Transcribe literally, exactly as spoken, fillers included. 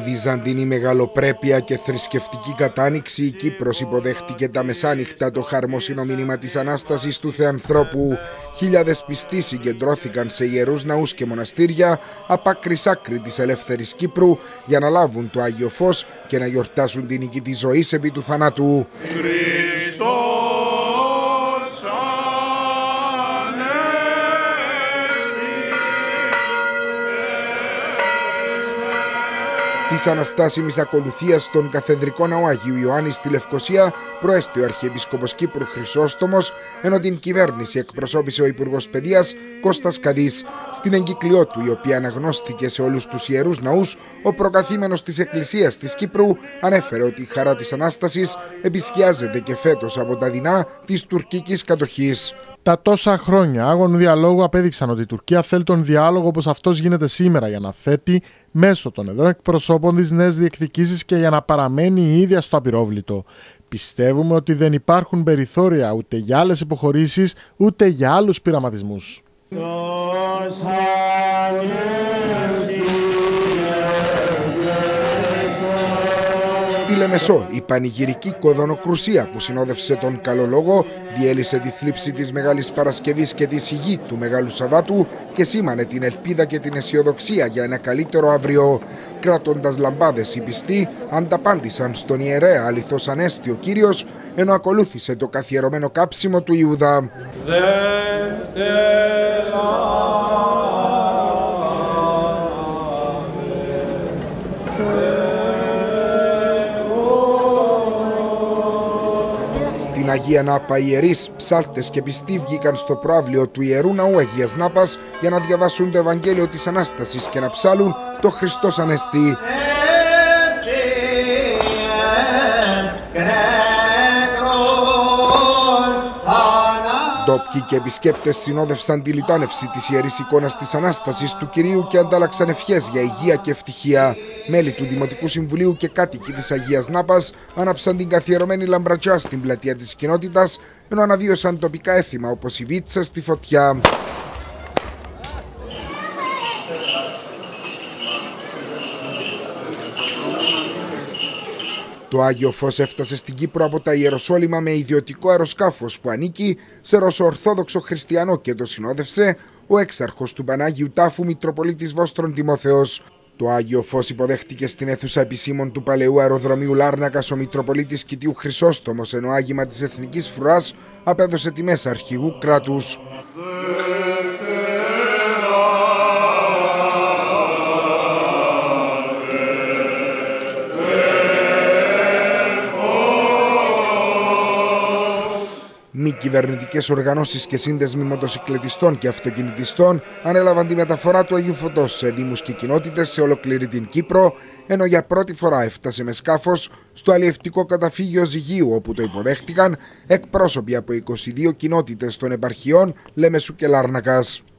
Με βυζαντινή μεγαλοπρέπεια και θρησκευτική κατάνοιξη, η Κύπρος υποδέχτηκε τα μεσάνυχτα το χαρμόσυνο μήνυμα της Ανάστασης του Θεανθρώπου. Χιλιάδες πιστοί συγκεντρώθηκαν σε ιερούς ναούς και μοναστήρια απ' άκρη σ' άκρη της ελεύθερης Κύπρου για να λάβουν το Άγιο Φως και να γιορτάσουν την νίκη της ζωής επί του θανάτου. Της αναστάσιμης ακολουθίας στον καθεδρικό ναό Αγίου Ιωάννη στη Λευκοσία προέστη ο Αρχιεπίσκοπος Κύπρου Χρυσόστομος, ενώ την κυβέρνηση εκπροσώπησε ο Υπουργός Παιδείας Κώστας Καδής. Στην εγκύκλιό του, η οποία αναγνώστηκε σε όλους τους ιερούς ναούς, ο προκαθήμενος της Εκκλησίας της Κύπρου ανέφερε ότι η χαρά της Ανάστασης επισκιάζεται και φέτος από τα δεινά της τουρκικής κατοχής. Τα τόσα χρόνια άγωνου διαλόγου απέδειξαν ότι η Τουρκία θέλει τον διάλογο όπως αυτός γίνεται σήμερα για να θέτει μέσω των εδρών εκπροσώπων τις νέες διεκδικήσεις και για να παραμένει η ίδια στο απειρόβλητο. Πιστεύουμε ότι δεν υπάρχουν περιθώρια ούτε για άλλες υποχωρήσεις ούτε για άλλους πειραματισμούς. Στη Λεμεσό, η πανηγυρική κοδωνοκρουσία που συνόδευσε τον καλό λόγο διέλυσε τη θλίψη της Μεγάλης Παρασκευής και τη σιγή του Μεγάλου Σαββάτου και σήμανε την ελπίδα και την αισιοδοξία για ένα καλύτερο αύριο. Κράτοντας λαμπάδες, οι πιστοί ανταπάντησαν στον ιερέα αληθώς ανέστη ο Κύριος, ενώ ακολούθησε το καθιερωμένο κάψιμο του Ιούδα. Στην Αγία Νάπα οι ιερείς, ψάλτες και πιστοί βγήκαν στο προαύλιο του Ιερού Ναού Αγίας Νάπας για να διαβάσουν το Ευαγγέλιο της Ανάστασης και να ψάλουν το Χριστός Ανέστη. Ντόπιοι και επισκέπτες συνόδευσαν τη λιτάνευση της Ιερής Εικόνας της Ανάστασης του Κυρίου και αντάλλαξαν ευχές για υγεία και ευτυχία. Μέλη του Δημοτικού Συμβουλίου και κάτοικοι της Αγίας Νάπας άναψαν την καθιερωμένη λαμπρατζιά στην πλατεία της κοινότητας, ενώ αναβίωσαν τοπικά έθιμα όπως η βίτσα στη φωτιά. Το Άγιο Φως έφτασε στην Κύπρο από τα Ιεροσόλυμα με ιδιωτικό αεροσκάφος που ανήκει σε Ρωσοορθόδοξο χριστιανό και το συνόδευσε ο έξαρχος του Πανάγιου Τάφου Μητροπολίτης Βόστρων Τιμόθεος. Το Άγιο Φως υποδέχτηκε στην αίθουσα επισήμων του παλαιού αεροδρομίου Λάρνακας ο Μητροπολίτης Κητίου Χρυσόστομος, ενώ άγημα της Εθνικής Φρουράς απέδωσε τιμές αρχηγού κράτους. Μη κυβερνητικές οργανώσεις και σύνδεσμοι μοτοσυκλετιστών και αυτοκινητιστών ανέλαβαν τη μεταφορά του Αγίου Φωτός σε δήμους και κοινότητες σε ολόκληρη την Κύπρο, ενώ για πρώτη φορά έφτασε με σκάφος στο αλλιευτικό καταφύγιο Ζυγίου, όπου το υποδέχτηκαν εκπρόσωποι από είκοσι δύο κοινότητες των επαρχιών Λέμεσου και Λάρνακας.